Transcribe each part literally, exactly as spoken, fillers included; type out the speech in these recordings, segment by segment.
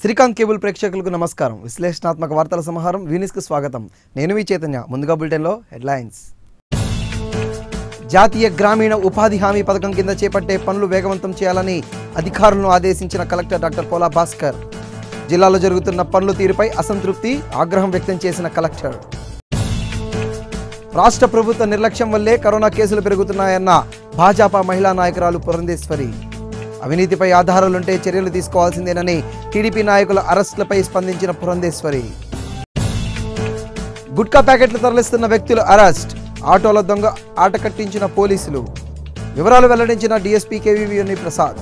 Srikanth cable ప్రేక్షకులకు నమస్కారం. విశ్లేషణాత్మక వార్తల సమాహారం వీనిస్కు స్వాగతం. నేను మీ చైతన్య. ముందుగా బులెటిన్లో హెడ్లైన్స్. జాతీయ గ్రామీణ ఉపాధి హామీ పథకం కింద చేపట్టే పనులు వేగవంతం చేయాలని అధికారులను ఆదేశించిన కలెక్టర్ డాక్టర్ పోలా భాస్కర్. జిల్లాలో జరుగుతున్న పనుల తీరుపై అసంతృప్తి, ఆగ్రహం వ్యక్తం చేసిన కలెక్టర్. రాష్ట్ర ప్రభుత్వ నిర్లక్ష్యం వల్లే కరోనా కేసులు పెరుగుతున్నాయన్న భాజపా మహిళా నాయకురాలు పురంధేశ్వరి. అవినీతిపై ఆధారాలుంటే చర్యలు తీసుకోవాల్సిందేనని టీడీపీ నాయకుల అరెస్టులపై స్పందించిన పురంధేశ్వరి. గుట్కా ప్యాకెట్లు తరలిస్తున్న వ్యక్తులు అరెస్ట్, ఆటోల దొంగ ఆట కట్టించిన పోలీసులు. వివరాలు వెల్లడించిన డీఎస్పీ కేవీవీ ప్రసాద్.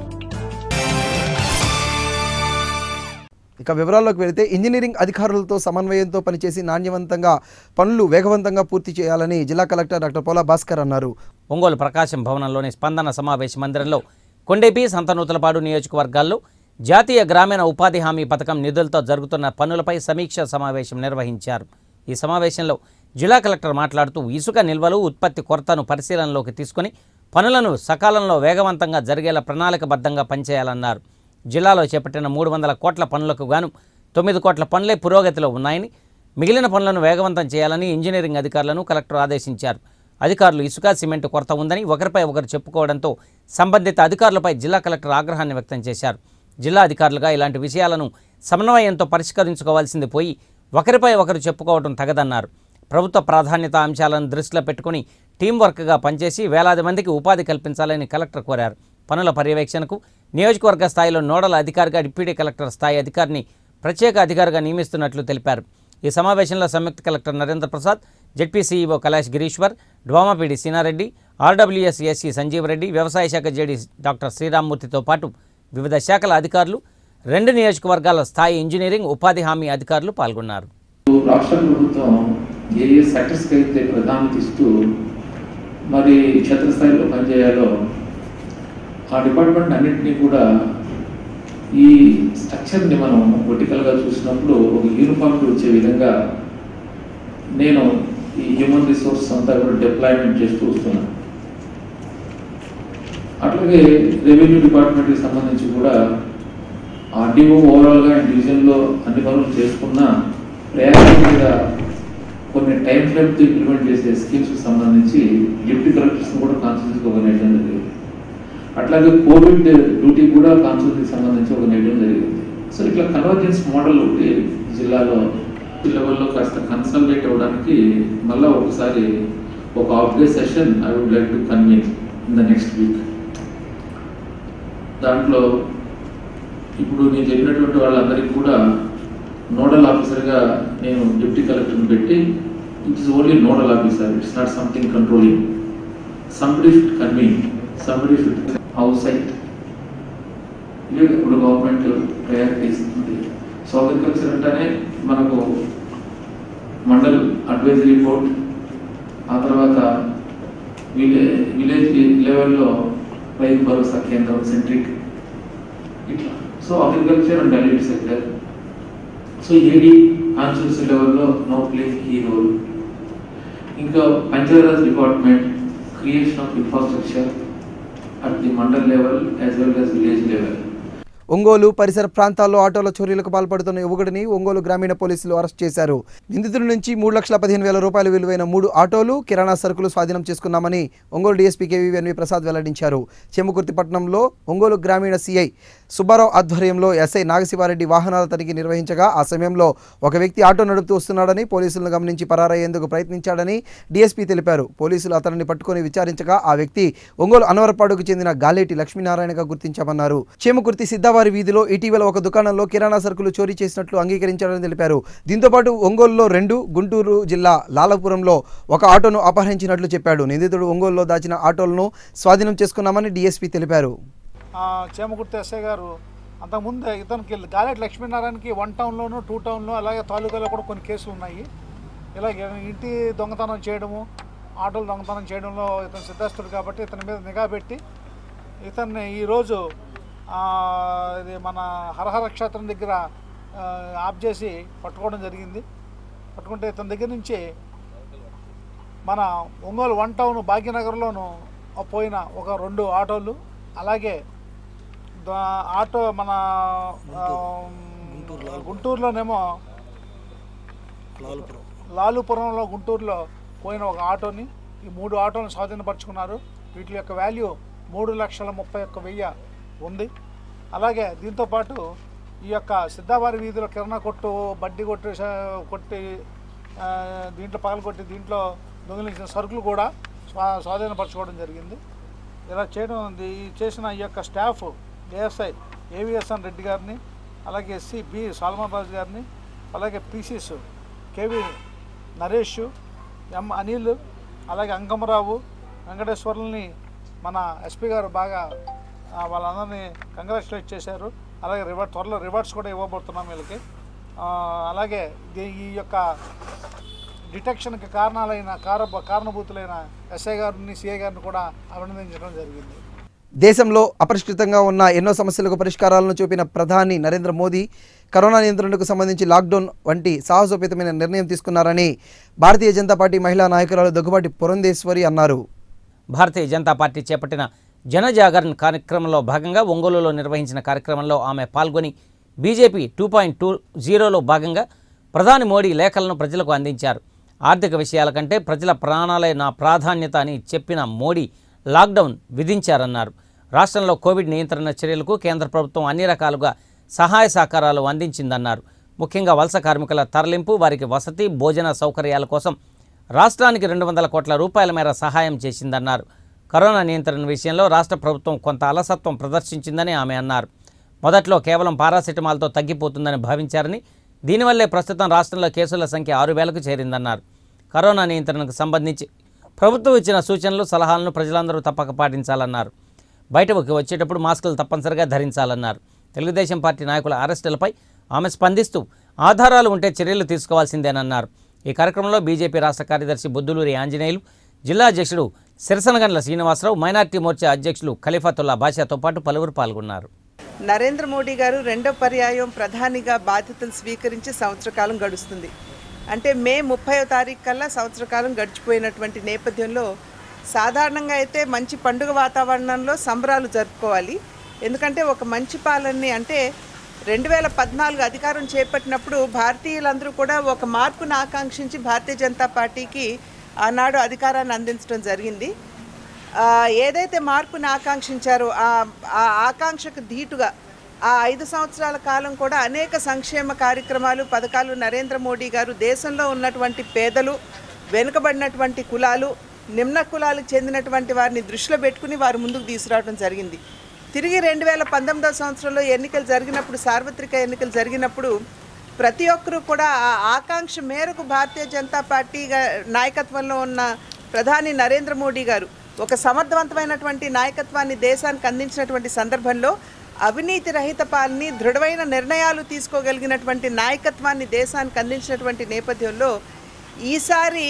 ఇక వివరాల్లోకి వెళితే, ఇంజనీరింగ్ అధికారులతో సమన్వయంతో పనిచేసి నాణ్యవంతంగా పనులు వేగవంతంగా పూర్తి చేయాలని జిల్లా కలెక్టర్ డాక్టర్ పోలా భాస్కర్ అన్నారు. ఒంగోలు ప్రకాశం భవనంలోని స్పందన సమావేశ మందిరంలో కొండేపి, సంతనూతలపాడు నియోజకవర్గాల్లో జాతీయ గ్రామీణ ఉపాధి హామీ పథకం నిధులతో జరుగుతున్న పనులపై సమీక్ష సమావేశం నిర్వహించారు. ఈ సమావేశంలో జిల్లా కలెక్టర్ మాట్లాడుతూ ఇసుక నిల్వలు, ఉత్పత్తి కొరతను పరిశీలనలోకి తీసుకుని పనులను సకాలంలో వేగవంతంగా జరిగేలా ప్రణాళికబద్ధంగా పనిచేయాలన్నారు. జిల్లాలో చేపట్టిన మూడు వందల కోట్ల పనులకు గాను తొమ్మిది కోట్ల పనులే పురోగతిలో ఉన్నాయని, మిగిలిన పనులను వేగవంతం చేయాలని ఇంజనీరింగ్ అధికారులను కలెక్టర్ ఆదేశించారు. అధికారులు ఇసుక, సిమెంట్ కొరత ఉందని ఒకరిపై ఒకరు చెప్పుకోవడంతో సంబంధిత అధికారులపై జిల్లా కలెక్టర్ ఆగ్రహాన్ని వ్యక్తం చేశారు. జిల్లా అధికారులుగా ఇలాంటి విషయాలను సమన్వయంతో పరిష్కరించుకోవాల్సింది పోయి ఒకరిపై ఒకరు చెప్పుకోవడం తగదన్నారు. ప్రభుత్వ ప్రాధాన్యత అంశాలను దృష్టిలో పెట్టుకుని టీం వర్క్గా పనిచేసి వేలాది మందికి ఉపాధి కల్పించాలని కలెక్టర్ కోరారు. పనుల పర్యవేక్షణకు నియోజకవర్గ స్థాయిలో నోడల్ అధికారిగా డిప్యూటీ కలెక్టర్ స్థాయి అధికారిని ప్రత్యేక అధికారిగా నియమిస్తున్నట్లు తెలిపారు. ఈ సమావేశంలో సంయుక్త collector Narendra Prasad, ZP CEO Kailash Gireeshwar, DWMA PD Seenareddy, RWS SE Sanjeev Reddy, వ్యవసాయ శాఖ జేడీ డాక్టర్ శ్రీరామ్మూర్తితో పాటు వివిధ శాఖల అధికారులు, రెండు నియోజకవర్గాల స్థాయి ఇంజనీరింగ్ ఉపాధి హామీ అధికారులు పాల్గొన్నారు. రాష్ట్ర ప్రభుత్వం ఏ ఏ సెక్టర్స్కి అయితే ప్రాధాన్యత ఇస్తూ మరి క్షేత్రస్థాయిలో పనిచేయాలో ఆ డిపార్ట్మెంట్ అన్నింటినీ కూడా ఈ స్ట్రక్చర్ని మనం వర్టికల్గా చూసినప్పుడు ఒక యూనిఫామ్కి వచ్చే విధంగా నేను ఈ హ్యూమన్ రిసోర్స్ అంతా కూడా డిప్లాయ్మెంట్ చేస్తూ వస్తున్నాను. అట్లాగే రెవెన్యూ డిపార్ట్మెంట్కి సంబంధించి కూడా ఆర్డీఓ ఓవరాల్గా డివిజన్లో అన్ని పనులు చేసుకున్న ప్రయారిటీగా కొన్ని టైం ఫ్రేమ్తో ఇంప్లిమెంట్ చేసే స్కీమ్స్కి సంబంధించి డిప్యూటీ కలెక్టర్స్ని కూడా కాన్స్టిట్యూన్సీకి ఒక నేయడం జరిగింది. అట్లాగే కోవిడ్ డ్యూటీ కూడా కాన్స్టిట్యూన్సీకి సంబంధించి ఒక నేయడం జరిగింది. సో ఇట్లా కన్వర్జెన్స్ మోడల్ ఒకటి జిల్లాలో లెవెల్లో కాస్త కన్సల్టేట్ అవ్వడానికి మళ్ళీ ఒకసారి ఒక half day session I would like to convene in the next week. దాంట్లో ఇప్పుడు నేను చెప్పినటువంటి వాళ్ళందరికీ కూడా నోడల్ ఆఫీసర్గా నేను డిప్యూటీ కలెక్టర్ని పెట్టి, it is only nodal officer, it's not something controlling. Somebody should convene, somebody should house site. ఇదే ఇప్పుడు గవర్నమెంట్ ప్రయారిటీస్ ఉంది. సో అగ్రికల్చర్ అంటేనే మనకు మండల్ అడ్వైజరీ బోర్డ్, ఆ తర్వాత విలేజ్ విలేజ్ లెవెల్లో రైతు భరోసా కేంద్రం సెంట్రిక్ ఇట్లా. So agriculture and allied sector. So AD constituency లెవెల్లో నో ప్లే ఈ రోల్. ఇంకా Panchayati Raj department creation of infrastructure at the mandal level as well as village level. Ongole పరిసర ప్రాంతాల్లో ఆటోల చోరీలకు పాల్పడుతున్న యువకుడిని ఒంగోలు గ్రామీణ పోలీసులు అరెస్ట్ చేశారు. నిందితుల నుంచి మూడు లక్షల పదిహేను వేల రూపాయల విలువైన మూడు ఆటోలు, కిరాణా సరుకులు స్వాధీనం చేసుకున్నామని ఒంగోలు డీఎస్పీ కేవీవీ ప్రసాద్ వెల్లడించారు. చెముకుర్తిపట్నంలో ఒంగోలు గ్రామీణ సీఐ సుబ్బారావు ఆధ్వర్యంలో ఎస్ఐ నాగశివారెడ్డి వాహనాల తనిఖీ నిర్వహించగా ఆ సమయంలో ఒక వ్యక్తి ఆటో నడుపుతూ వస్తున్నాడని, పోలీసులను గమనించి పరారయ్యేందుకు ప్రయత్నించాడని డీఎస్పీ తెలిపారు. పోలీసులు అతనిని పట్టుకుని విచారించగా ఆ వ్యక్తి ఒంగోలు అనవరపాడుకు చెందిన గాలేటి లక్ష్మీనారాయణగా గుర్తించామన్నారు. చెముకుర్తి సిద్ధావారి వీధిలో ఇటీవల ఒక దుకాణంలో కిరాణా సరుకులు చోరీ చేసినట్లు అంగీకరించాడని తెలిపారు. దీంతోపాటు ఒంగోలులో రెండు, గుంటూరు జిల్లా లాలపురంలో ఒక ఆటోను అపహరించినట్లు చెప్పాడు. నిందితుడు ఒంగోలులో దాచిన ఆటోలను స్వాధీనం చేసుకున్నామని డీఎస్పీ తెలిపారు. చేమకుర్తి ఎస్ఐ గారు అంతకుముందు ఇతనికి గాలేటి లక్ష్మీనారాయణకి వన్ టౌన్లోను, టూ టౌన్లో, అలాగే తాలూకాలో కూడా కొన్ని కేసులు ఉన్నాయి. ఇలాగే ఇంటి దొంగతనం చేయడము, ఆటోలు దొంగతనం చేయడంలో ఇతను సిద్ధస్తుడు కాబట్టి ఇతని మీద నిఘా పెట్టి ఇతన్ని ఈరోజు ఇది మన హరహర క్షేత్రం దగ్గర ఆఫ్ చేసి పట్టుకోవడం జరిగింది. పట్టుకుంటే ఇతని దగ్గర నుంచి మన ఒంగోలు వన్ టౌన్ భాగ్యనగర్లోను పోయిన ఒక రెండు ఆటోలు, అలాగే ఆటో మన గుంటూరులోనేమో లాలుపురంలో గుంటూరులో పోయిన ఒక ఆటోని ఈ మూడు ఆటోలను స్వాధీనపరుచుకున్నారు. వీటి యొక్క వాల్యూ మూడు లక్షల ముప్పై ఒక్క వెయ్యి ఉంది. అలాగే దీంతోపాటు ఈ యొక్క సిద్ధావారి వీధిలో కిరాణా కొట్టు బడ్డీ కొట్టి కొట్టి దీంట్లో పగలగొట్టి దీంట్లో దొంగిలించిన సరుకులు కూడా స్వా స్వాధీనపరచుకోవడం జరిగింది. ఇలా చేయడం చేసిన ఈ యొక్క స్టాఫ్ ఏఎస్ఐ ఏవిఎస్ఎన్ రెడ్డి గారిని, అలాగే ఎస్సీ బి సాల్మన్ రాజు గారిని, అలాగే PCs K V Naresh, M Anil, అలాగే అంకమరావు, వెంకటేశ్వర్లని మన ఎస్పీ గారు బాగా వాళ్ళందరినీ కంగ్రాచులేట్ చేశారు. అలాగే రివార్డ్ త్వరలో రివార్డ్స్ కూడా ఇవ్వబోతున్నాం వీళ్ళకి. అలాగే ఈ యొక్క డిటెక్షన్కి కారణాలైన కార కారణభూతులైన ఎస్ఐ గారిని సిఐ గారిని కూడా అభినందించడం జరిగింది. దేశంలో అపరిష్కృతంగా ఉన్న ఎన్నో సమస్యలకు పరిష్కారాలను చూపిన ప్రధాని నరేంద్ర మోదీ కరోనా నియంత్రణకు సంబంధించి లాక్డౌన్ వంటి సాహసోపేతమైన నిర్ణయం తీసుకున్నారని భారతీయ జనతా పార్టీ మహిళా నాయకురాలు దగ్గుబాటి పురంధేశ్వరి అన్నారు. భారతీయ జనతా పార్టీ చేపట్టిన జనజాగరణ్ కార్యక్రమంలో భాగంగా ఒంగోలులో నిర్వహించిన కార్యక్రమంలో ఆమె పాల్గొని బీజేపీ టూ పాయింట్ టూ జీరోలో భాగంగా ప్రధాని మోడీ లేఖలను ప్రజలకు అందించారు. ఆర్థిక విషయాల కంటే ప్రజల ప్రాణాలే నా ప్రాధాన్యత అని చెప్పిన మోడీ లాక్డౌన్ విధించారన్నారు. రాష్ట్రంలో కోవిడ్ నియంత్రణ చర్యలకు కేంద్ర ప్రభుత్వం అన్ని రకాలుగా సహాయ సహకారాలు అందించిందన్నారు. ముఖ్యంగా వలస కార్మికుల తరలింపు, వారికి వసతి భోజన సౌకర్యాల కోసం రాష్ట్రానికి రెండు వందల కోట్ల రూపాయల మేర సహాయం చేసిందన్నారు. కరోనా నియంత్రణ విషయంలో రాష్ట్ర ప్రభుత్వం కొంత అలసత్వం ప్రదర్శించిందని ఆమె అన్నారు. మొదట్లో కేవలం పారాసిటమాల్తో తగ్గిపోతుందని భావించారని, దీనివల్లే ప్రస్తుతం రాష్ట్రంలో కేసుల సంఖ్య ఆరు వేలకు చేరిందన్నారు. కరోనా నియంత్రణకు సంబంధించి ప్రభుత్వం ఇచ్చిన సూచనలు సలహాలను ప్రజలందరూ తప్పక పాటించాలన్నారు. బయటకు వచ్చేటప్పుడు మాస్కులు తప్పనిసరిగా ధరించాలన్నారు. తెలుగుదేశం పార్టీ నాయకుల అరెస్టులపై ఆమె స్పందిస్తూ ఆధారాలు ఉంటే చర్యలు తీసుకోవాల్సిందేనన్నారు. ఈ కార్యక్రమంలో బీజేపీ రాష్ట్ర కార్యదర్శి బొద్దులూరి ఆంజనేయులు, జిల్లా అధ్యక్షుడు సిరసనగండ్ల శ్రీనివాసరావు, మైనార్టీ మోర్చా అధ్యక్షులు ఖలీఫతుల్లా బాషాతో పాటు పలువురు పాల్గొన్నారు. నరేంద్ర మోడీ గారు రెండో పర్యాయం ప్రధానిగా బాధ్యతలు స్వీకరించి సంవత్సర కాలం గడుస్తుంది. అంటే మే ముప్పైవ తారీఖు కల్లా సంవత్సర కాలం గడిచిపోయినటువంటి నేపథ్యంలో సాధారణంగా అయితే మంచి పండుగ వాతావరణంలో సంబరాలు జరుపుకోవాలి. ఎందుకంటే ఒక మంచి పాలనని అంటే రెండు వేల పద్నాలుగు అధికారం చేపట్టినప్పుడు భారతీయులందరూ కూడా ఒక మార్పును ఆకాంక్షించి భారతీయ జనతా పార్టీకి ఆనాడు అధికారాన్ని అందించడం జరిగింది. ఏదైతే మార్పుని ఆకాంక్షించారో ఆ ఆకాంక్షకు ధీటుగా ఆ ఐదు సంవత్సరాల కాలం కూడా అనేక సంక్షేమ కార్యక్రమాలు, పథకాలు నరేంద్ర మోడీ గారు దేశంలో ఉన్నటువంటి పేదలు, వెనుకబడినటువంటి కులాలు, నిమ్న కులాలకు చెందినటువంటి వారిని దృష్టిలో పెట్టుకుని వారు ముందుకు తీసుకురావడం జరిగింది. తిరిగి రెండు వేల పంతొమ్మిదవ సంవత్సరంలో ఎన్నికలు జరిగినప్పుడు, సార్వత్రిక ఎన్నికలు జరిగినప్పుడు ప్రతి ఒక్కరూ కూడా ఆ ఆకాంక్ష మేరకు భారతీయ జనతా పార్టీ నాయకత్వంలో ఉన్న ప్రధాని నరేంద్ర మోడీ గారు ఒక సమర్థవంతమైనటువంటి నాయకత్వాన్ని దేశానికి అందించినటువంటి సందర్భంలో అవినీతి రహిత పాలన, దృఢమైన నిర్ణయాలు తీసుకోగలిగినటువంటి నాయకత్వాన్ని దేశానికి అందించినటువంటి నేపథ్యంలో ఈసారి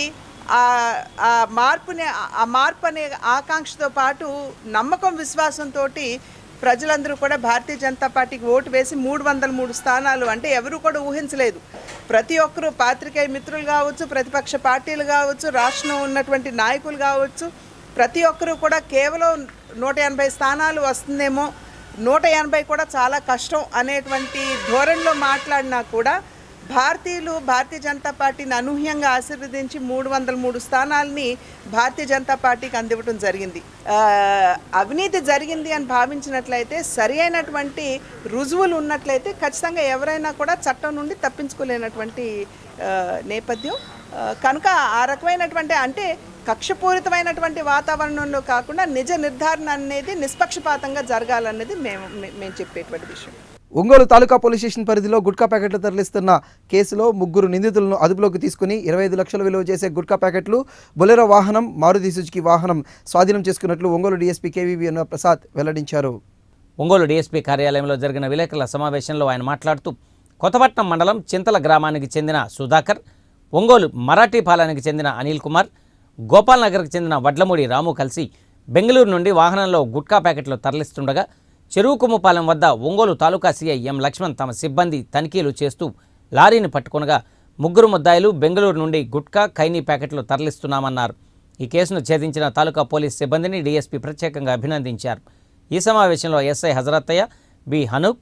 ఆ మార్పుని ఆ మార్పు అనే ఆకాంక్షతో పాటు నమ్మకం, విశ్వాసంతో ప్రజలందరూ కూడా భారతీయ జనతా పార్టీకి ఓటు వేసి మూడు వందల మూడు స్థానాలు అంటే ఎవరు కూడా ఊహించలేదు. ప్రతి ఒక్కరూ పాత్రికేయ మిత్రులు కావచ్చు, ప్రతిపక్ష పార్టీలు కావచ్చు, రాష్ట్రంలో ఉన్నటువంటి నాయకులు కావచ్చు, ప్రతి ఒక్కరూ కూడా కేవలం నూట ఎనభై స్థానాలు వస్తుందేమో, నూట ఎనభై కూడా చాలా కష్టం అనేటువంటి ధోరణిలో మాట్లాడినా కూడా భారతీయులు భారతీయ జనతా పార్టీని అనూహ్యంగా ఆశీర్వదించి మూడు వందల మూడు స్థానాలని భారతీయ జనతా పార్టీకి అందివ్వడం జరిగింది. అవినీతి జరిగింది అని భావించినట్లయితే, సరి అయినటువంటి రుజువులు ఉన్నట్లయితే ఖచ్చితంగా ఎవరైనా కూడా చట్టం నుండి తప్పించుకోలేనటువంటి నేపథ్యం కనుక ఆ రకమైనటువంటి అంటే కక్షపూరితమైనటువంటి వాతావరణంలో కాకుండా నిజ నిర్ధారణ అనేది నిష్పక్షపాతంగా జరగాలనేది మేము మేము చెప్పేటువంటి విషయం. ఒంగోలు తాలూకా పోలీస్ స్టేషన్ పరిధిలో గుట్కా ప్యాకెట్లు తరలిస్తున్న కేసులో ముగ్గురు నిందితులను అదుపులోకి తీసుకుని ఇరవై ఐదు లక్షల విలువ చేసే గుట్కా ప్యాకెట్లు, బొలెరో వాహనం, మారుతి సుజుకి వాహనం స్వాధీనం చేసుకున్నట్లు ఒంగోలు డీఎస్పీ కేవీవీ ప్రసాద్ వెల్లడించారు. ఒంగోలు డీఎస్పీ కార్యాలయంలో జరిగిన విలేకరుల సమావేశంలో ఆయన మాట్లాడుతూ కొత్తపట్నం మండలం చింతల గ్రామానికి చెందిన సుధాకర్, ఒంగోలు మరాఠీపాలెనికి చెందిన అనిల్ కుమార్, గోపాల్ నగర్కి చెందిన వడ్లమూడి రాము కలిసి బెంగళూరు నుండి వాహనంలో గుట్కా ప్యాకెట్లు తరలిస్తుండగా చెరువుకుమ్మపాలెం వద్ద ఒంగోలు తాలూకా సీఐ ఎం లక్ష్మణ్ తమ సిబ్బంది తనిఖీలు చేస్తూ లారీని పట్టుకొనగా ముగ్గురు ముద్దాయిలు బెంగళూరు నుండి గుట్కా, ఖైనీ ప్యాకెట్లు తరలిస్తున్నామన్నారు. ఈ కేసును ఛేదించిన తాలూకా పోలీస్ సిబ్బందిని డీఎస్పీ ప్రత్యేకంగా అభినందించారు. ఈ సమావేశంలో SI Hazarathaiah, B Hanoop,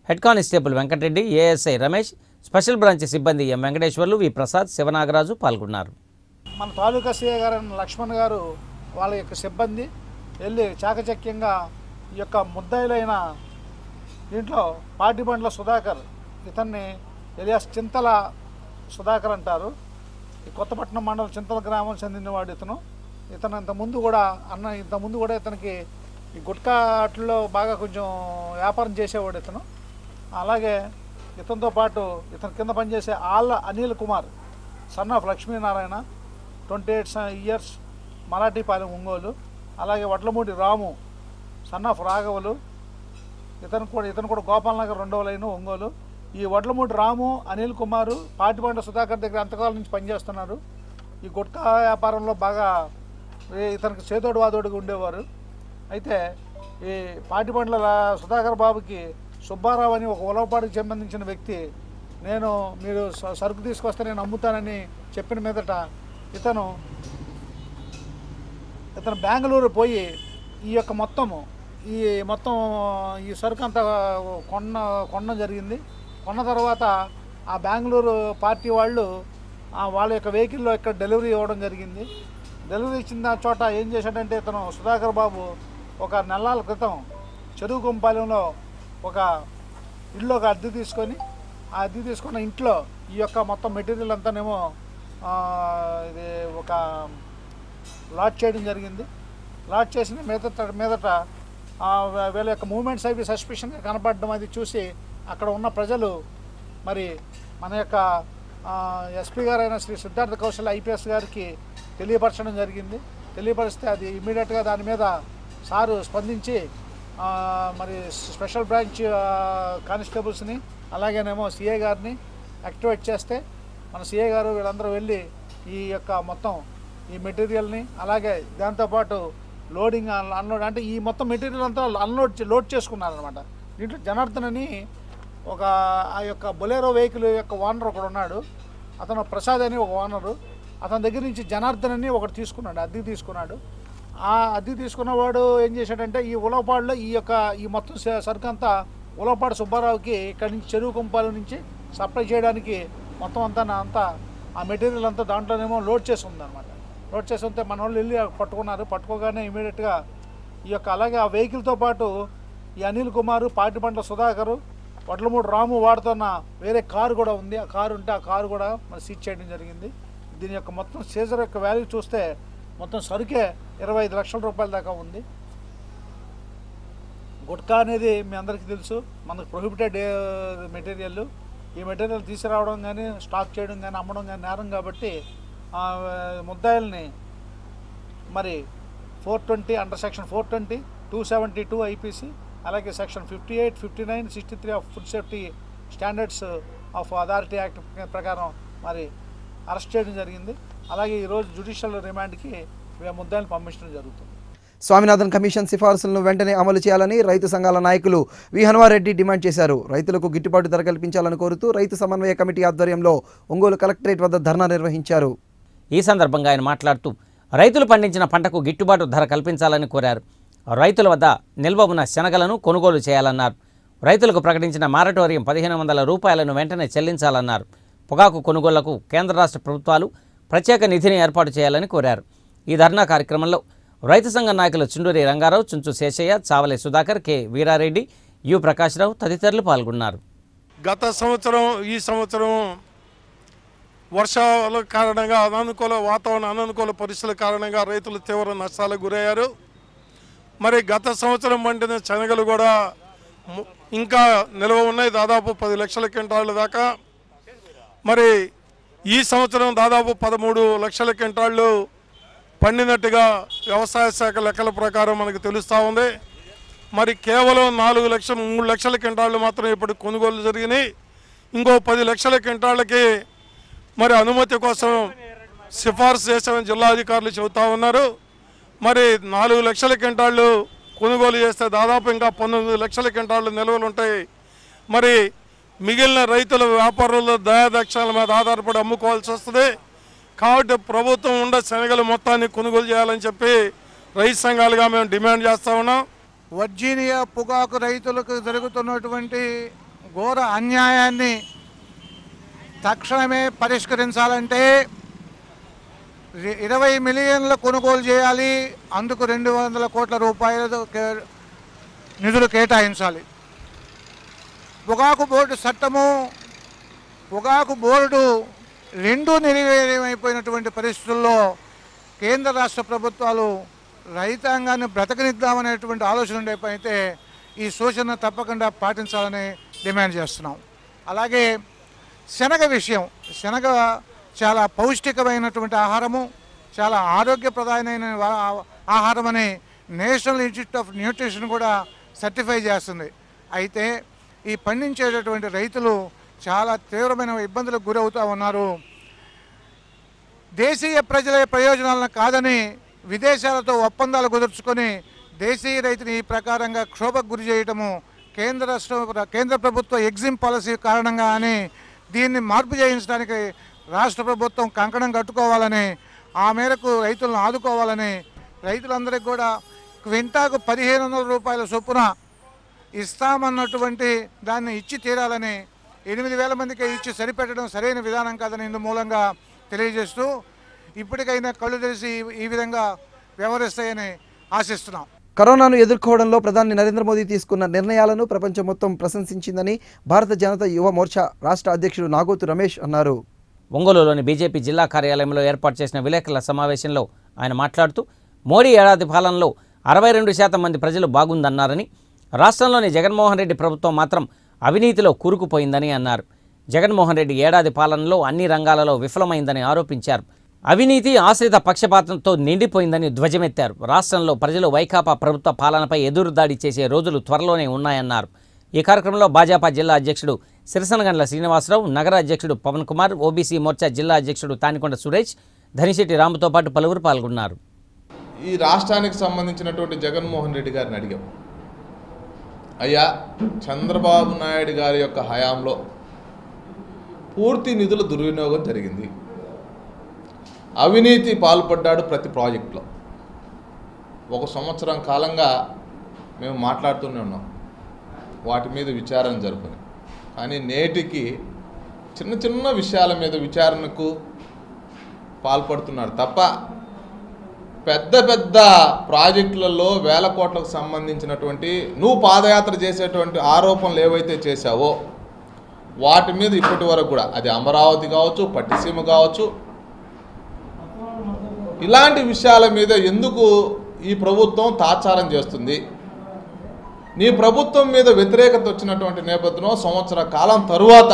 head constable Venkatareddy, ASI Ramesh, special branch సిబ్బంది ఎం వెంకటేశ్వర్లు, వి ప్రసాద్, శివనాగరాజు పాల్గొన్నారు. మన తాలూకా సీఏ గారు లక్ష్మణ్ గారు వాళ్ళ యొక్క సిబ్బంది వెళ్ళి చాకచక్యంగా ఈ యొక్క ముద్దాయిలైన దీంట్లో పాటిబండ్ల సుధాకర్, ఇతన్ని ఎలియాస్ చింతల సుధాకర్ అంటారు. ఈ కొత్తపట్నం మండలం చింతల గ్రామం చెందినవాడు ఇతను. ఇతను ఇంతకుముందు కూడా అన్న ఇంతకుముందు కూడా ఇతనికి ఈ గుట్కా అట్లలో బాగా కొంచెం వ్యాపారం చేసేవాడు ఇతను. అలాగే ఇతనితో పాటు ఇతని కింద పనిచేసే Alla Anil Kumar, son of Lakshminarayana, twenty eight years, Marathipalem, Ongole. అలాగే వడ్లమూడి రాము, సన్ ఆఫ్ రాఘవులు, ఇతను కూడా ఇతను కూడా గోపాల్ నగర్ రెండవ లైను, ఒంగోలు. ఈ వడ్లమూడి రాము, అనిల్ కుమారు పాటిబండ సుధాకర్ దగ్గర అంతకాలం నుంచి పనిచేస్తున్నారు. ఈ గుట్కా వ్యాపారంలో బాగా ఇతనికి చేదోడు వాదోడుగా ఉండేవారు. అయితే ఈ పాటిబండ్ల సుధాకర్ బాబుకి సుబ్బారావు అని ఒక ఉలవపాడికి సంబంధించిన వ్యక్తి, నేను మీరు సరుకు తీసుకొస్తే నేను అమ్ముతానని చెప్పిన మీదట ఇతను ఇతను బెంగళూరు పోయి ఈ యొక్క మొత్తము ఈ మొత్తం ఈ సరుకు అంతా కొన్న కొనడం జరిగింది. కొన్న తర్వాత ఆ బెంగళూరు పార్టీ వాళ్ళు వాళ్ళ యొక్క వెహికల్లో ఇక్కడ డెలివరీ ఇవ్వడం జరిగింది. డెలివరీ ఇచ్చిన చోట ఏం చేశాడంటే ఇతను సుధాకర్ బాబు ఒక నెలల క్రితం చెరువు కొంపాలెంలో ఒక ఇల్లు ఒక అద్దె తీసుకొని ఆ అద్దె తీసుకున్న ఇంట్లో ఈ యొక్క మొత్తం మెటీరియల్ అంతానేమో ఇది ఒక లాట్ చేయడం జరిగింది. లాట్ చేసిన మీదట మీదట వీళ్ళ యొక్క మూమెంట్స్ అవి సస్పిషన్గా కనపడడం అది చూసి అక్కడ ఉన్న ప్రజలు మరి మన యొక్క ఎస్పీ గారైన శ్రీ సిద్ధార్థ కౌశల్ ఐపీఎస్ గారికి తెలియపరచడం జరిగింది. తెలియపరిస్తే అది ఇమ్మీడియట్గా దాని మీద సారు స్పందించి మరి స్పెషల్ బ్రాంచ్ కానిస్టేబుల్స్ని అలాగేనేమో సిఏ గారిని యాక్టివేట్ చేస్తే మన సిఏ గారు వీళ్ళందరూ వెళ్ళి ఈ యొక్క మొత్తం ఈ మెటీరియల్ని అలాగే దాంతోపాటు లోడింగ్ అన్లోడ్ అంటే ఈ మొత్తం మెటీరియల్ అంతా అన్లోడ్ లోడ్ చేసుకున్నారనమాట. దీంట్లో జనార్దన్ అని ఒక ఆ యొక్క బొలేరో వెహికల్ యొక్క ఓనర్ ఒకడు ఉన్నాడు. అతను ప్రసాద్ అని ఒక ఓనరు. అతని దగ్గర నుంచి జనార్దన్ అని ఒకటి తీసుకున్నాడు, అద్దెకి తీసుకున్నాడు. ఆ అద్దెకి తీసుకున్నవాడు ఏం చేశాడంటే ఈ ఉలవపాడులో ఈ యొక్క ఈ మొత్తం సరుకు అంతా ఉలవపాడు సుబ్బారావుకి ఇక్కడి నుంచి చెరువు కొంపాల నుంచి సప్లై చేయడానికి మొత్తం అంతా అంతా ఆ మెటీరియల్ అంతా దాంట్లోనేమో లోడ్ చేసి ఉందన్నమాట. లోడ్ చేసి ఉంటే మన వాళ్ళు వెళ్ళి పట్టుకున్నారు. పట్టుకోగానే ఇమీడియట్గా ఈ యొక్క అలాగే ఆ వెహికల్తో పాటు ఈ అనిల్ కుమారు, పాటిబండ్ల సుధాకరు, వడ్లమూడు రాము వాడుతున్న వేరే కారు కూడా ఉంది. ఆ కారు ఉంటే ఆ కారు కూడా మరి సీజ్ చేయడం జరిగింది. దీని యొక్క మొత్తం సీజర్ యొక్క వాల్యూ చూస్తే మొత్తం సరుకే ఇరవై ఐదు లక్షల రూపాయల దాకా ఉంది. గుట్కా అనేది మీ అందరికీ తెలుసు, మనకు ప్రొహిబిటెడ్ మెటీరియల్. ఈ మెటీరియల్ తీసుకురావడం కానీ స్టాక్ చేయడం కానీ అమ్మడం కానీ నేరం కాబట్టి ముద్దాయిల్ని మరి four twenty under section four twenty two seventy two IPC అలాగే section fifty eight fifty nine sixty three of food safety standards of authority act ప్రకారం మరి అరెస్ట్ చేయడం జరిగింది. అలాగే ఈరోజు జ్యుడిషియల్ రిమాండ్కి ముద్దాయిల్ని పంపించడం జరుగుతుంది. స్వామినాథన్ కమిషన్ సిఫార్సులను వెంటనే అమలు చేయాలని రైతు సంఘాల నాయకులు వి హనుమారెడ్డి డిమాండ్ చేశారు. రైతులకు గిట్టుబాటు ధర కల్పించాలని కోరుతూ రైతు సమన్వయ కమిటీ ఆధ్వర్యంలో ఒంగోలు కలెక్టరేట్ వద్ద ధర్నా నిర్వహించారు. ఈ సందర్భంగా ఆయన మాట్లాడుతూ రైతులు పండించిన పంటకు గిట్టుబాటు ధర కల్పించాలని కోరారు. రైతుల వద్ద నిల్వ ఉన్న శనగలను కొనుగోలు చేయాలన్నారు. రైతులకు ప్రకటించిన మారటోరియం పదిహేను వందల రూపాయలను వెంటనే చెల్లించాలన్నారు. పొగాకు కొనుగోళ్లకు కేంద్ర రాష్ట్ర ప్రభుత్వాలు ప్రత్యేక నిధిని ఏర్పాటు చేయాలని కోరారు. ఈ ధర్నా కార్యక్రమంలో రైతు సంఘ నాయకులు చుండూరి రంగారావు, చుంచు శేషయ్య, చావలే సుధాకర్, కె వీరారెడ్డి, యు ప్రకాశ్రావు తదితరులు పాల్గొన్నారు. గత సంవత్సరం ఈ సంవత్సరం వర్షాల కారణంగా అనానుకూల వాతావరణ అనానుకూల పరిస్థితుల కారణంగా రైతులు తీవ్ర నష్టాలకు గురయ్యారు. మరి గత సంవత్సరం పండిన శనగలు కూడా ఇంకా నిల్వ ఉన్నాయి, దాదాపు పది లక్షల క్వింటాళ్ళ దాకా. మరి ఈ సంవత్సరం దాదాపు పదమూడు లక్షల క్వింటాళ్ళు పండినట్టుగా వ్యవసాయ శాఖ లెక్కల ప్రకారం మనకు తెలుస్తూ ఉంది. మరి కేవలం నాలుగు లక్షల మూడు లక్షల క్వింటాళ్ళు మాత్రం ఇప్పుడు కొనుగోలు జరిగినాయి. ఇంకో పది లక్షల క్వింటాళ్ళకి మరి అనుమతి కోసం సిఫార్సు చేసామని జిల్లా అధికారులు చెబుతూ ఉన్నారు. మరి నాలుగు లక్షల క్వింటాళ్ళు కొనుగోలు చేస్తే దాదాపు ఇంకా పంతొమ్మిది లక్షల క్వింటాళ్ళు నిల్వలు ఉంటాయి. మరి మిగిలిన రైతుల వ్యాపారుల దయాదక్షాల మీద ఆధారపడి అమ్ముకోవాల్సి వస్తుంది. కాబట్టి ప్రభుత్వం ఉండే శనగలు మొత్తాన్ని కొనుగోలు చేయాలని చెప్పి రైతు సంఘాలుగా మేము డిమాండ్ చేస్తూ ఉన్నాం. వర్జీనియా పొగాకు రైతులకు జరుగుతున్నటువంటి ఘోర అన్యాయాన్ని తక్షణమే పరిష్కరించాలంటే ఇరవై మిలియన్ల కొనుగోలు చేయాలి. అందుకు రెండు వందల కోట్ల రూపాయలు నిధులు కేటాయించాలి. పొగాకు బోర్డు చట్టము, పొగాకు బోర్డు రెండూ నిర్వీర్యమైపోయినటువంటి పరిస్థితుల్లో కేంద్ర రాష్ట్ర ప్రభుత్వాలు రైతాంగాన్ని బ్రతకనిద్దామనేటువంటి ఆలోచన ఉండేపైతే ఈ సూచన తప్పకుండా పాటించాలని డిమాండ్ చేస్తున్నాం. అలాగే శనగ విషయం, శనగ చాలా పౌష్టికమైనటువంటి ఆహారము, చాలా ఆరోగ్యప్రదాయమైన ఆహారం అని నేషనల్ ఇన్స్టిట్యూట్ ఆఫ్ న్యూట్రిషన్ కూడా సర్టిఫై చేస్తుంది. అయితే ఈ పండించేటటువంటి రైతులు చాలా తీవ్రమైన ఇబ్బందులకు గురవుతూ ఉన్నారు. దేశీయ ప్రజల ప్రయోజనాలను కాదని విదేశాలతో ఒప్పందాలు కుదుర్చుకొని దేశీయ రైతుని ఈ ప్రకారంగా క్షోభకు గురి చేయటము కేంద్ర రాష్ట్ర కేంద్ర ప్రభుత్వ ఎగ్జిమ్ పాలసీ కారణంగా అని దీన్ని మార్పు చేయించడానికి రాష్ట్ర ప్రభుత్వం కంకణం కట్టుకోవాలని, ఆ మేరకు రైతులను ఆదుకోవాలని, రైతులందరికీ కూడా క్వింటాకు పదిహేను వందల రూపాయల చొప్పున ఇస్తామన్నటువంటి దాన్ని ఇచ్చి తీరాలని, ఎనిమిది వేల మందికి ఇచ్చి సరిపెట్టడం సరైన విధానం కాదని ఇందు మూలంగా తెలియజేస్తూ ఇప్పటికైనా కళ్ళు తెరిచి ఈ విధంగా వ్యవహరిస్తాయని ఆశిస్తున్నాం. కరోనాను ఎదుర్కోవడంలో ప్రధాని నరేంద్ర మోదీ తీసుకున్న నిర్ణయాలను ప్రపంచం మొత్తం ప్రశంసించిందని భారత జనతా యువ మోర్చా రాష్ట్ర అధ్యక్షుడు నాగోతు రమేష్ అన్నారు. ఒంగోలులోని బీజేపీ జిల్లా కార్యాలయంలో ఏర్పాటు చేసిన విలేకరుల సమావేశంలో ఆయన మాట్లాడుతూ మోడీ ఏడాది పాలనలో అరవై రెండు శాతం మంది ప్రజలు బాగుందన్నారని, రాష్ట్రంలోని జగన్మోహన్ రెడ్డి ప్రభుత్వం మాత్రం అవినీతిలో కూరుకుపోయిందని అన్నారు. జగన్మోహన్ రెడ్డి ఏడాది పాలనలో అన్ని రంగాలలో విఫలమైందని ఆరోపించారు. అవినీతి ఆశ్రిత పక్షపాతంతో నిండిపోయిందని ధ్వజమెత్తారు. రాష్ట్రంలో ప్రజలు వైకాపా ప్రభుత్వ పాలనపై ఎదురుదాడి చేసే రోజులు త్వరలోనే ఉన్నాయన్నారు. ఈ కార్యక్రమంలో భాజపా జిల్లా అధ్యక్షుడు సిరసనగండ్ల శ్రీనివాసరావు, నగర అధ్యక్షుడు పవన్ కుమార్, ఓబీసీ మోర్చా జిల్లా అధ్యక్షుడు తానికొండ సురేష్, ధనిశెట్టి రాముతో పాటు పలువురు పాల్గొన్నారు. ఈ రాష్ట్రానికి సంబంధించినటువంటి జగన్మోహన్ రెడ్డి గారిని అడిగాం, అయ్యా చంద్రబాబు నాయుడు గారి యొక్క హయాంలో పూర్తి నిధుల దుర్వినియోగం జరిగింది, అవినీతి పాల్పడ్డాడు ప్రతి ప్రాజెక్టులో. ఒక సంవత్సరం కాలంగా మేము మాట్లాడుతూనే ఉన్నాం, వాటి మీద విచారణ జరుపుని. కానీ నేటికి చిన్న చిన్న విషయాల మీద విచారణకు పాల్పడుతున్నారు తప్ప పెద్ద పెద్ద ప్రాజెక్టులలో వేల కోట్లకు సంబంధించినటువంటి నువ్వు పాదయాత్ర చేసేటువంటి ఆరోపణలు ఏవైతే చేశావో వాటి మీద ఇప్పటి వరకు కూడా, అది అమరావతి కావచ్చు, పట్టిసీమ కావచ్చు, ఇలాంటి విషయాల మీద ఎందుకు ఈ ప్రభుత్వం తాత్సారం చేస్తుంది? నీ ప్రభుత్వం మీద వ్యతిరేకత వచ్చినటువంటి నేపథ్యంలో సంవత్సర కాలం తరువాత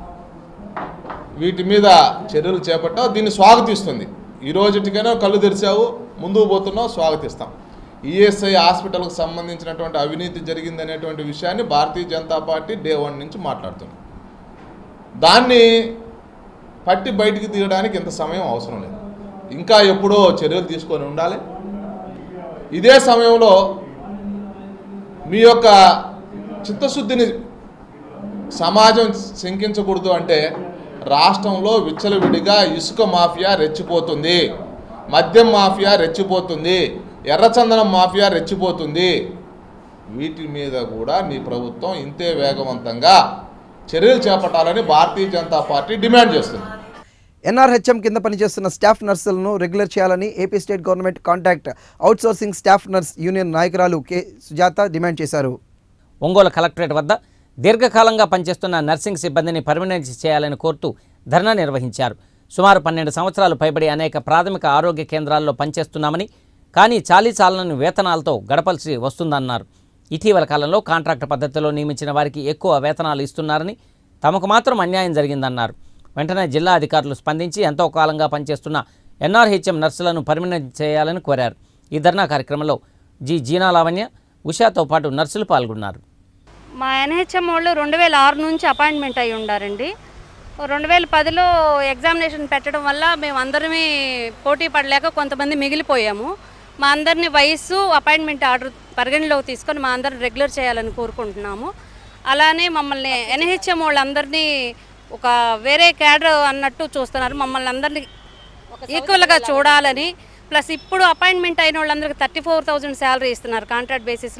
వీటి మీద చర్యలు చేపట్టావు, దీన్ని స్వాగతిస్తుంది. ఈ రోజుటికైనా కళ్ళు తెరిచావు, ముందుకు పోతున్నావు, స్వాగతిస్తాం. ఈఎస్ఐ హాస్పిటల్కి సంబంధించినటువంటి అవినీతి జరిగిందనేటువంటి విషయాన్ని Bharatiya Janata Party day one నుంచి మాట్లాడుతుంది. దాన్ని పట్టి బయటికి తీయడానికి ఇంత సమయం అవసరం లేదు, ఇంకా ఎప్పుడో చర్యలు తీసుకొని ఉండాలి. ఇదే సమయంలో మీ యొక్క చిత్తశుద్ధిని సమాజం శంకించకూడదు అంటే రాష్ట్రంలో విచ్చలవిడిగా ఇసుక మాఫియా రెచ్చిపోతుంది, మద్యం మాఫియా రెచ్చిపోతుంది, ఎర్రచందనం మాఫియా రెచ్చిపోతుంది. వీటి మీద కూడా మీ ప్రభుత్వం ఇంతే వేగవంతంగా చర్యలు చేపట్టాలని భారతీయ జనతా పార్టీ డిమాండ్ చేస్తుంది. ఎన్ఆర్హెచ్ఎం కింద పనిచేస్తున్న స్టాఫ్ నర్సులను రెగ్యులర్ చేయాలని AP state government contract outsourcing staff nurse union నాయకురాలు కె సుజాత డిమాండ్ చేశారు. ఒంగోలు కలెక్టరేట్ వద్ద దీర్ఘకాలంగా పనిచేస్తున్న నర్సింగ్ సిబ్బందిని పర్మనెంట్ చేయాలని కోరుతూ ధర్నా నిర్వహించారు. సుమారు పన్నెండు సంవత్సరాలు పైబడి అనేక ప్రాథమిక ఆరోగ్య కేంద్రాల్లో పనిచేస్తున్నామని, కానీ చాలీ చాలని వేతనాలతో గడపల్సి వస్తుందన్నారు. ఇటీవల కాలంలో కాంట్రాక్ట్ పద్ధతిలో నియమించిన వారికి ఎక్కువ వేతనాలు ఇస్తున్నారని, తమకు మాత్రం అన్యాయం జరిగిందన్నారు. వెంటనే జిల్లా అధికారులు స్పందించి ఎంతో కాలంగా పనిచేస్తున్న ఎన్ఆర్హెచ్ఎం నర్సులను పర్మనెంట్ చేయాలని కోరారు. ఈ ధర్నా కార్యక్రమంలో జి జీనా లావణ్య, ఉషాతో పాటు నర్సులు పాల్గొన్నారు. మా ఎన్హెచ్ఎం వాళ్ళు రెండు వేల ఆరు నుంచి అపాయింట్మెంట్ అయి ఉండారండి. రెండు వేల పదిలో ఎగ్జామినేషన్ పెట్టడం వల్ల మేము అందరమే పోటీ పడలేక కొంతమంది మిగిలిపోయాము. మా అందరినీ వయస్సు అపాయింట్మెంట్ ఆర్డర్ పరిగణలోకి తీసుకొని మా అందరిని రెగ్యులర్ చేయాలని కోరుకుంటున్నాము. అలానే మమ్మల్ని ఎన్హెచ్ఎం వాళ్ళందరినీ ఒక వేరే క్యాడర్ అన్నట్టు చూస్తున్నారు. మమ్మల్ని అందరినీ ఈక్వల్గా చూడాలని, ప్లస్ ఇప్పుడు అపాయింట్మెంట్ అయిన వాళ్ళందరికీ థర్టీ ఫోర్ థౌజండ్ శాలరీ ఇస్తున్నారు కాంట్రాక్ట్ బేసిస్లో.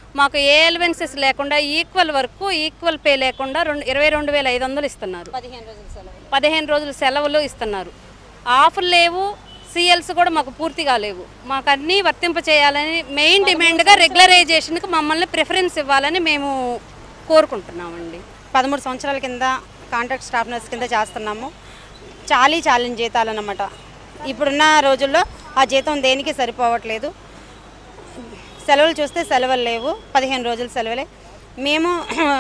మాకు ఏ ఎలివెన్సెస్ లేకుండా ఈక్వల్ వర్క్ ఈక్వల్ పే లేకుండా రెండు ఇరవై రెండు వేల ఐదు వందలు ఇస్తున్నారు. పదిహేను రోజుల సెలవులు పదిహేను రోజుల సెలవులు ఇస్తున్నారు. ఆఫ్లు లేవు, సిఎల్స్ కూడా మాకు పూర్తిగా లేవు. మాకు అన్నీ వర్తింప చేయాలని మెయిన్ డిమాండ్గా రెగ్యులరైజేషన్కి మమ్మల్ని ప్రిఫరెన్స్ ఇవ్వాలని మేము కోరుకుంటున్నామండి. పదమూడు సంవత్సరాల కింద కాంట్రాక్ట్ స్టాఫ్ నర్స్ కింద చేస్తున్నాము. చాలీ చాలని జీతాలు అన్నమాట. ఇప్పుడున్న రోజుల్లో ఆ జీతం దేనికి సరిపోవట్లేదు. సెలవులు చూస్తే సెలవులు లేవు, పదిహేను రోజులు సెలవులే. మేము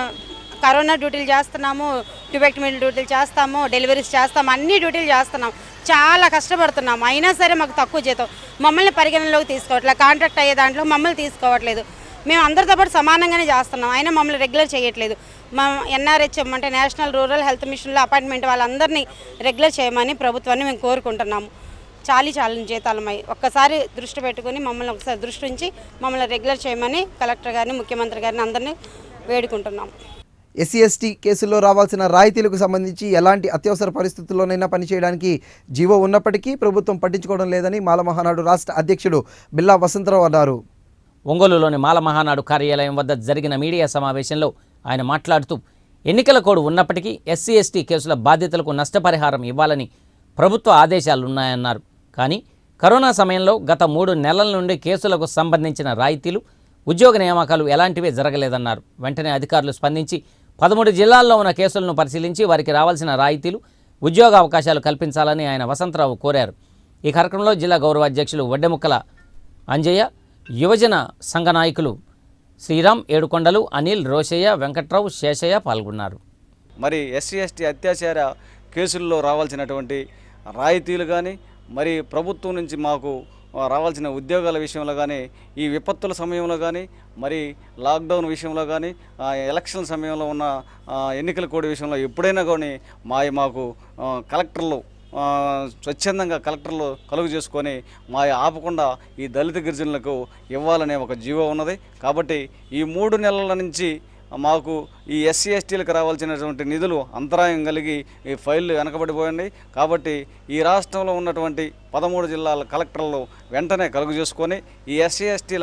కరోనా డ్యూటీలు చేస్తున్నాము, ట్యూబెక్టమీ డ్యూటీలు చేస్తాము, డెలివరీస్ చేస్తాము, అన్ని డ్యూటీలు చేస్తున్నాము. చాలా కష్టపడుతున్నాము. అయినా సరే మాకు తక్కువ జీతం, మమ్మల్ని పరిగణనలోకి తీసుకోవట్లేదు. కాంట్రాక్ట్ అయ్యే దాంట్లో మమ్మల్ని తీసుకోవట్లేదు. మేము అందరితో పాటు సమానంగానే చేస్తున్నాం, అయినా మమ్మల్ని రెగ్యులర్ చేయట్లేదు. మా ఎన్ఆర్హెచ్ఎం అంటే నేషనల్ రూరల్ హెల్త్ మిషన్లో అపాయింట్మెంట్ వాళ్ళందరినీ రెగ్యులర్ చేయమని ప్రభుత్వాన్ని మేము కోరుకుంటున్నాము. చాలీ చాలని జీతాలమై ఒక్కసారి దృష్టి పెట్టుకుని మమ్మల్ని ఒకసారి దృష్టి ఉంచి మమ్మల్ని రెగ్యులర్ చేయమని కలెక్టర్ గారిని, ముఖ్యమంత్రి గారిని అందరినీ వేడుకుంటున్నాం. ఎస్సీ ఎస్టీ కేసుల్లో రావాల్సిన రాయితీలకు సంబంధించి ఎలాంటి అత్యవసర పరిస్థితుల్లోనైనా పనిచేయడానికి జీవో ఉన్నప్పటికీ ప్రభుత్వం పట్టించుకోవడం లేదని మాల మహానాడు రాష్ట్ర అధ్యక్షుడు బిల్లా వసంతరావు అన్నారు. ఒంగోలులోని మాల మహానాడు కార్యాలయం వద్ద జరిగిన మీడియా సమావేశంలో ఆయన మాట్లాడుతూ ఎన్నికల కోడ్ ఉన్నప్పటికీ ఎస్సీ ఎస్టీ కేసుల బాధితులకు నష్టపరిహారం ఇవ్వాలని ప్రభుత్వ ఆదేశాలున్నాయన్నారు. కానీ కరోనా సమయంలో గత మూడు నెలల నుండి కేసులకు సంబంధించిన రాయితీలు, ఉద్యోగ నియామకాలు ఎలాంటివే జరగలేదన్నారు. వెంటనే అధికారులు స్పందించి పదమూడు జిల్లాల్లో ఉన్న కేసులను పరిశీలించి వారికి రావాల్సిన రాయితీలు, ఉద్యోగ అవకాశాలు కల్పించాలని ఆయన వసంతరావు కోరారు. ఈ కార్యక్రమంలో జిల్లా గౌరవ అధ్యక్షులు వడ్డెముక్కల అంజయ్య, యువజన సంఘ నాయకులు శ్రీరామ్, ఏడుకొండలు, అనిల్, రోషయ్య, వెంకట్రావు, శేషయ్య పాల్గొన్నారు. మరి ఎస్సీ ఎస్టీ అత్యాచార కేసుల్లో రావాల్సినటువంటి రాయితీలు కానీ, మరి ప్రభుత్వం నుంచి మాకు రావాల్సిన ఉద్యోగాల విషయంలో కానీ, ఈ విపత్తుల సమయంలో కానీ, మరి లాక్డౌన్ విషయంలో కానీ, ఎలక్షన్ సమయంలో ఉన్న ఎన్నికల కోడ్ విషయంలో ఎప్పుడైనా కానీ మా మాకు కలెక్టర్లు స్వచ్ఛందంగా కలెక్టర్లు కలుగు చేసుకొని మా ఆపకుండా ఈ దళిత గిరిజనులకు ఇవ్వాలనే ఒక జీవో ఉన్నది. కాబట్టి ఈ మూడు నెలల నుంచి మాకు ఈ ఎస్సీ ఎస్టీలకు రావాల్సినటువంటి నిధులు అంతరాయం కలిగి ఈ ఫైళ్ళు వెనకబడిపోయింది. కాబట్టి ఈ రాష్ట్రంలో ఉన్నటువంటి పదమూడు జిల్లాల కలెక్టర్లు వెంటనే కలుగు చేసుకొని ఈ ఎస్సీ ఎస్టీల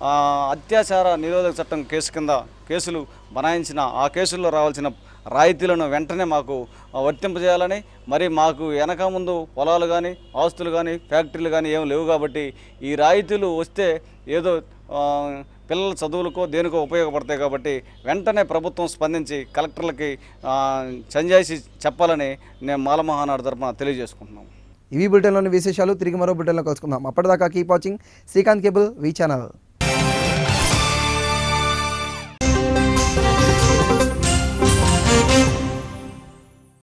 అత్యాచార నిరోధక చట్టం కేసు కింద కేసులు బనాయించిన ఆ కేసుల్లో రావాల్సిన రాయితీలను వెంటనే మాకు వర్తింపజేయాలని, మరి మాకు వెనక ముందు పొలాలు కానీ, ఆస్తులు కానీ, ఫ్యాక్టరీలు కానీ ఏం లేవు. కాబట్టి ఈ రాయితీలు వస్తే ఏదో పిల్లల చదువులకో దేనికో ఉపయోగపడతాయి. కాబట్టి వెంటనే ప్రభుత్వం స్పందించి కలెక్టర్లకి సంజాయిషి చెప్పాలని నేను మాల మహానాడు తరపున తెలియజేసుకుంటున్నాం. ఇవి బులెటిన్లోని విశేషాలు. తిరిగి మరో బులెటిన్లో కలుసుకుందాం. అప్పటిదాకా keep watching Srikanth cable V channel.